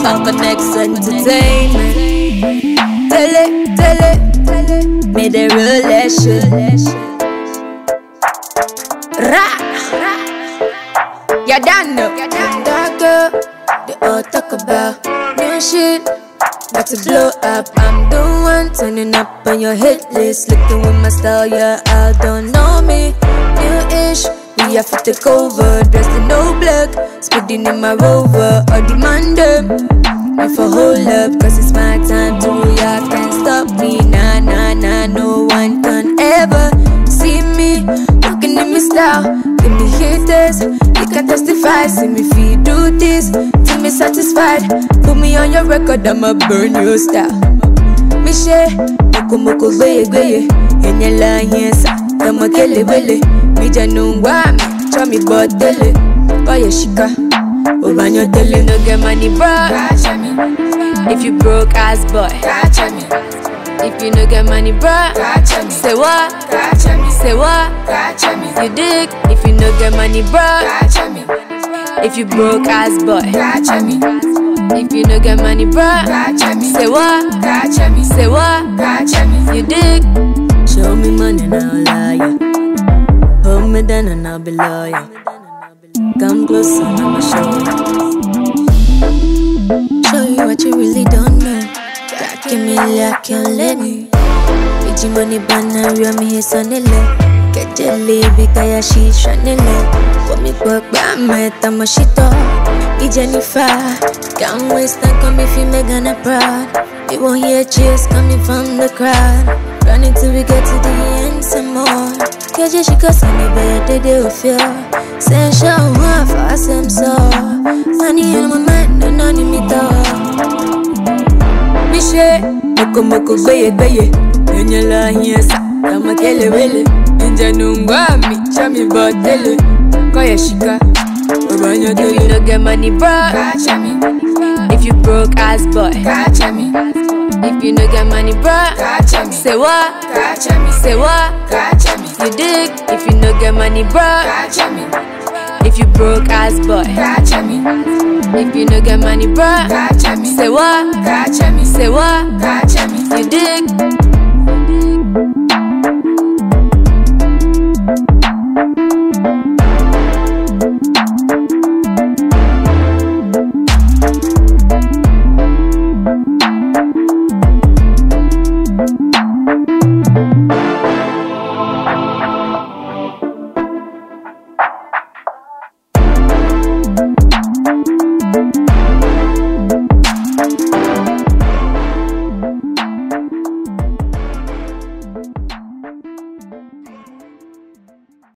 Uncle Next Entertainment. Tell it, made a relation. Ra, ya done know. That girl, they all talk about new shit, about to blow up. I'm the one turning up on your hit list, looking with my style, yeah, I don't know me. New-ish, we have to take over, dressed in no black, speeding in my Rover, or demand them. If I hold up, cause it's my time to y'all can't stop me. Nah, no one can ever see me walking in my style. Give me haters, you can testify. See me if you do this, till me satisfied. Put me on your record, I'ma burn your style. Me share, moko gweye, enye la yensa, tamo kele wele. Mi janungwa me, cho mi botele, oye shika. Obanyo tele no get money, bro. If you broke ass boy, if you no get money, bro. Say what? Say what? You dig? If you no get money, bro. If you broke ass boy, if you no get money, bro. Say what? Say what? You dig? Show me money and I'll lie ya. Hold me down and I'll be loyal. Come closer, I'ma show you what you really don't know. Give me like you let me. Biji money banana, real me his on the left. Get jelly, big guy, she shanele. For me, work, but I'm at a machito. Be Jennifer, can't waste time, come if you make Ghana proud. You won't hear cheers coming from the crowd. Running till we get to the end some more. Cause she goes on the bed, they will feel. Send show one for us, I'm so. Money in my mind, no none in me though. Mishe, moko gweye. Enye la yensa, tamo kele wele. Inja nungwa mi, chami botele. Koye shika, obanyo tele. If you no get money, bro. If you broke ass boy. If you no get money, bro. Say what? Say what? You dig? If you no get money, bro. If you broke ass boy. If you no get money, bro. Say what? Say what? You dig?